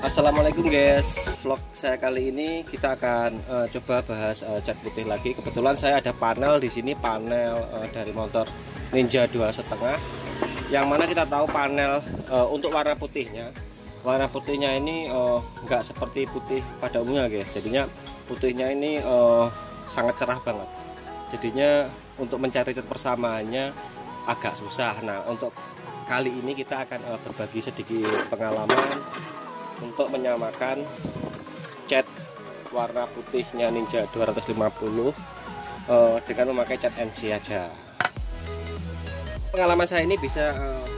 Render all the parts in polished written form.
Assalamualaikum guys, vlog saya kali ini kita akan coba bahas cat putih lagi. Kebetulan saya ada panel di sini, panel dari motor Ninja 2,5, yang mana kita tahu panel untuk warna putihnya ini nggak seperti putih pada umumnya guys. Jadinya putihnya ini sangat cerah banget. Jadinya untuk mencari cat persamaannya agak susah. Nah, untuk kali ini kita akan berbagi sedikit pengalaman untuk menyamakan cat warna putihnya Ninja 250 dengan memakai cat NC aja. Pengalaman saya ini bisa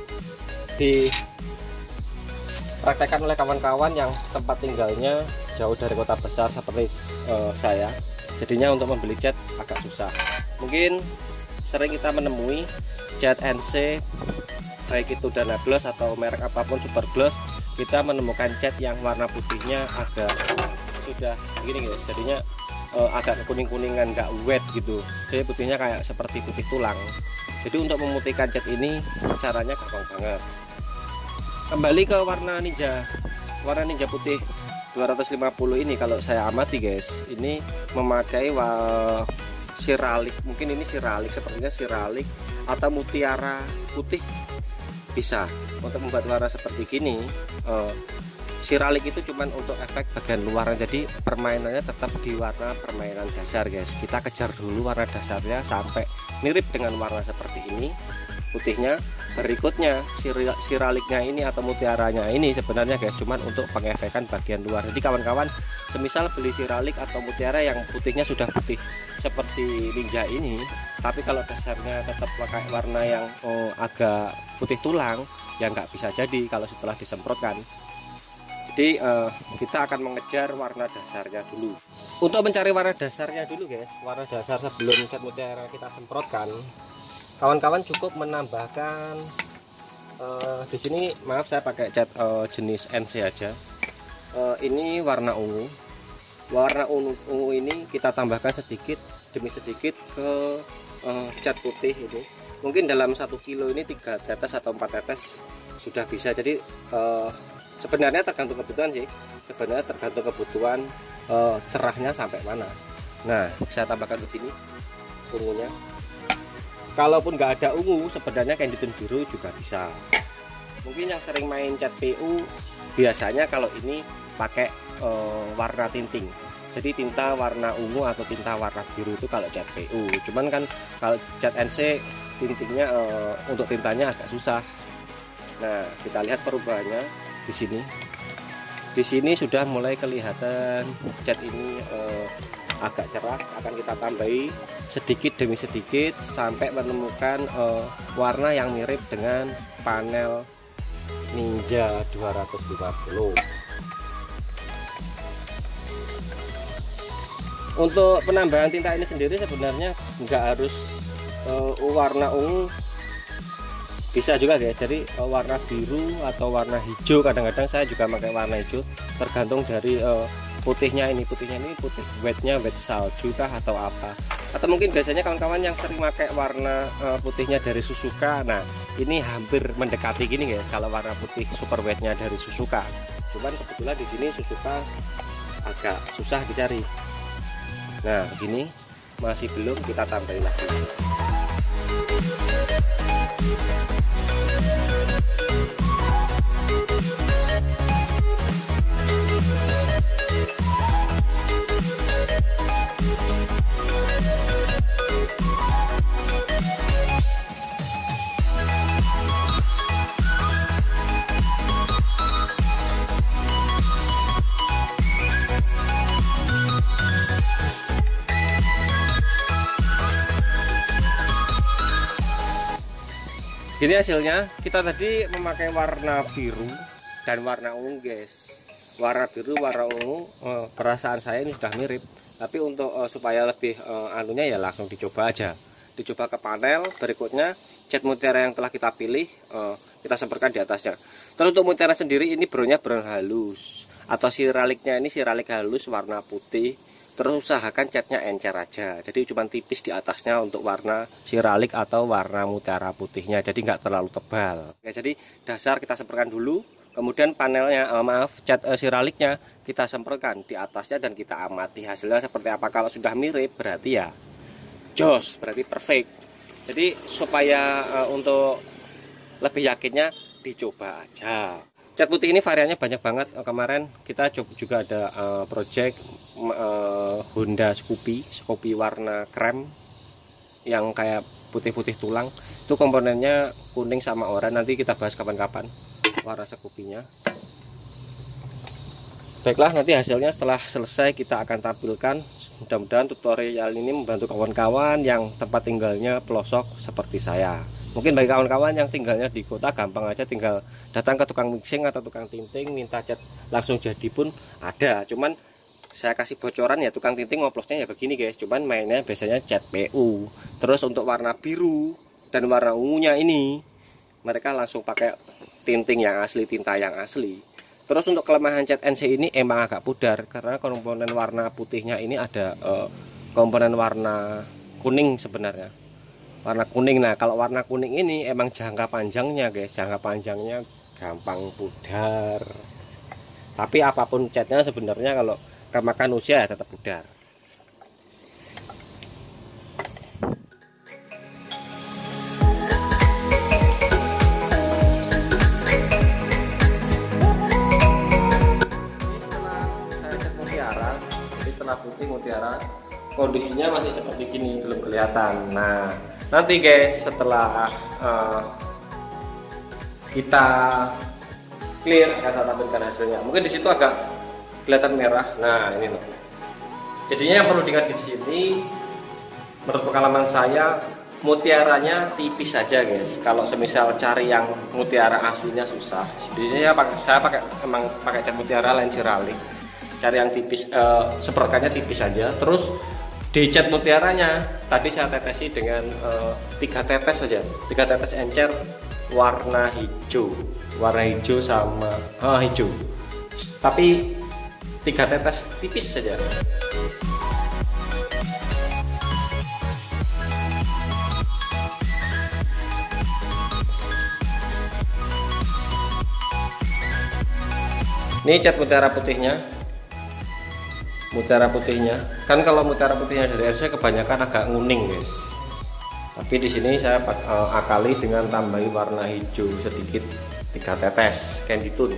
dipraktekkan oleh kawan-kawan yang tempat tinggalnya jauh dari kota besar seperti saya. Jadinya untuk membeli cat agak susah. Mungkin sering kita menemui cat NC, baik itu Dana Gloss atau merek apapun, Super Gloss, kita menemukan cat yang warna putihnya agak sudah begini guys. Jadinya agak kuning-kuningan, nggak wet gitu. Jadi putihnya kayak seperti putih tulang. Jadi untuk memutihkan cat ini caranya gampang banget. Kembali ke warna ninja putih 250 ini, kalau saya amati guys, ini memakai siralik. Mungkin ini siralik, sepertinya siralik atau mutiara putih bisa. Untuk membuat warna seperti gini, siralik itu cuman untuk efek bagian luar, jadi permainannya tetap di warna permainan dasar guys. Kita kejar dulu warna dasarnya sampai mirip dengan warna seperti ini putihnya. Berikutnya siraliknya ini atau mutiaranya ini sebenarnya guys cuman untuk pengefekan bagian luar. Jadi kawan-kawan semisal beli siralik atau mutiara yang putihnya sudah putih seperti Ninja ini, tapi kalau dasarnya tetap pakai warna yang agak putih tulang, ya nggak bisa jadi kalau setelah disemprotkan. Jadi kita akan mengejar warna dasarnya dulu. Untuk mencari warna dasarnya dulu guys, warna dasar sebelum cat mutiara kita semprotkan, kawan-kawan cukup menambahkan di sini, maaf saya pakai cat jenis NC aja. Ini warna ungu. Warna ungu ini kita tambahkan sedikit demi sedikit ke cat putih ini. Mungkin dalam 1 kilo ini 3 tetes atau 4 tetes sudah bisa. Jadi sebenarnya tergantung kebutuhan sih. Sebenarnya tergantung kebutuhan cerahnya sampai mana. Nah, saya tambahkan begini ungunya. Kalaupun nggak ada ungu, sebenarnya candidin biru juga bisa. Mungkin yang sering main cat PU biasanya kalau ini pakai warna tinting. Jadi tinta warna ungu atau tinta warna biru itu kalau cat PU. Cuman kan kalau cat NC tintingnya untuk tintanya agak susah. Nah, kita lihat perubahannya di sini. Di sini sudah mulai kelihatan cat ini agak cerah. Akan kita tambahi sedikit demi sedikit sampai menemukan warna yang mirip dengan panel Ninja 250. Untuk penambahan tinta ini sendiri sebenarnya nggak harus warna ungu, bisa juga guys. Jadi warna biru atau warna hijau, kadang-kadang saya juga pakai warna hijau, tergantung dari putihnya ini putih wetnya, wet salju kah atau apa. Atau mungkin biasanya kawan-kawan yang sering pakai warna putihnya dari Suzuka. Nah, ini hampir mendekati gini guys kalau warna putih super wetnya dari Suzuka. Cuman kebetulan di sini Suzuka agak susah dicari. Nah, begini masih belum, kita tambahin lagi. Gini hasilnya. Kita tadi memakai warna biru dan warna ungu guys. Warna biru, warna ungu, perasaan saya ini sudah mirip. Tapi untuk supaya lebih anunya ya langsung dicoba aja. Dicoba ke panel. Berikutnya cat mutiara yang telah kita pilih kita semprotkan di atasnya. Terus untuk mutiara sendiri ini brownnya brown halus, atau siraliknya ini siralik halus warna putih. Terus usahakan catnya encer aja, jadi cuma tipis di atasnya untuk warna siralik atau warna mutiara putihnya, jadi nggak terlalu tebal. Oke, jadi dasar kita semprotkan dulu, Kemudian panelnya, cat siraliknya kita semprotkan di atasnya dan kita amati hasilnya seperti apa. Kalau sudah mirip berarti ya jos, berarti perfect. Jadi supaya untuk lebih yakinnya dicoba aja. Cat putih ini variannya banyak banget. Kemarin kita juga ada project Honda Scoopy warna krem yang kayak putih-putih tulang. Itu komponennya kuning sama oranye. Nanti kita bahas kapan-kapan warna Scoopy-nya. Baiklah, nanti hasilnya setelah selesai kita akan tampilkan. Mudah-mudahan tutorial ini membantu kawan-kawan yang tempat tinggalnya pelosok seperti saya. Mungkin bagi kawan-kawan yang tinggalnya di kota, gampang aja tinggal datang ke tukang mixing atau tukang tinting, minta cat langsung jadi pun ada. Cuman saya kasih bocoran ya, tukang tinting ngoplosnya ya begini guys. Cuman mainnya biasanya cat PU. Terus untuk warna biru dan warna ungunya ini mereka langsung pakai tinting yang asli, tinta yang asli. Terus untuk kelemahan cat NC ini emang agak pudar karena komponen warna putihnya ini ada komponen warna kuning sebenarnya. Warna kuning. Nah, kalau warna kuning ini emang jangka panjangnya guys, jangka panjangnya gampang pudar. Tapi apapun catnya sebenarnya kalau kemakan usia ya tetap pudar. Setelah putih mutiara kondisinya masih seperti gini, belum kelihatan. Nah nanti guys setelah kita clear akan saya tampilkan hasilnya. Mungkin di situ agak kelihatan merah. Nah ini loh. Jadinya yang perlu diingat di sini, menurut pengalaman saya mutiaranya tipis saja guys. Kalau semisal cari yang mutiara aslinya susah. Jadinya saya emang pakai cat mutiara lain siralik. Cari yang tipis, semprotkannya tipis saja. Terus di cat mutiaranya tadi saya tetesi dengan 3 tetes saja, 3 tetes encer warna hijau sama hijau, tapi 3 tetes tipis saja. Ini cat mutiara putihnya. Mutiara putihnya kan, kalau mutiara putihnya dari RC kebanyakan agak nguning guys, tapi di sini saya akali dengan tambahi warna hijau sedikit, 3 tetes candy tone.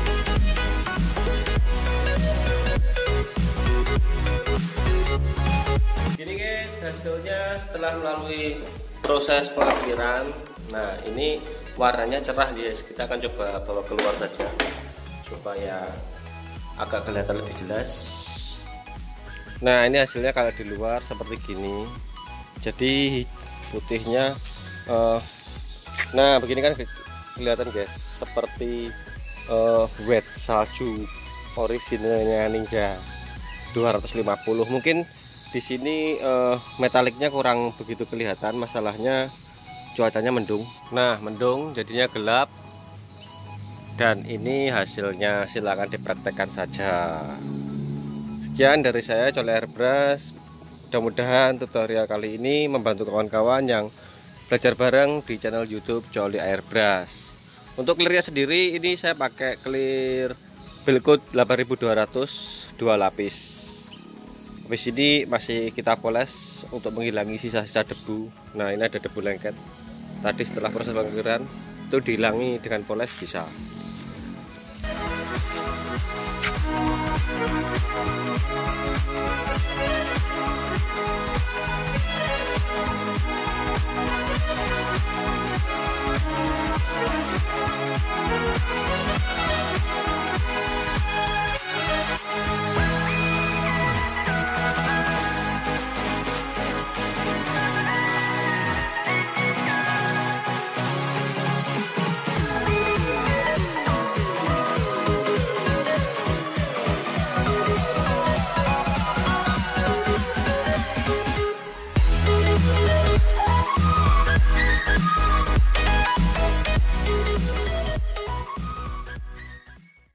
Gini guys hasilnya setelah melalui proses pelakiran. Nah ini warnanya cerah guys, kita akan coba bawa keluar saja supaya agak kelihatan lebih jelas. Nah ini hasilnya kalau di luar seperti gini, jadi putihnya nah begini kan kelihatan guys, seperti wet salju originalnya Ninja 250. Mungkin di sini metaliknya kurang begitu kelihatan, masalahnya cuacanya mendung. Nah mendung jadinya gelap, dan ini hasilnya, silahkan dipraktekkan saja. Sekian dari saya, Coli Airbrush. Mudah-mudahan tutorial kali ini membantu kawan-kawan yang belajar bareng di channel YouTube Coli Airbrush. Untuk clearnya sendiri ini saya pakai clear Belcoat 8200 2 lapis. Habis ini masih kita poles untuk menghilangi sisa-sisa debu. Nah ini ada debu lengket. Tadi setelah proses pengkiran itu dihilangi dengan poles bisa.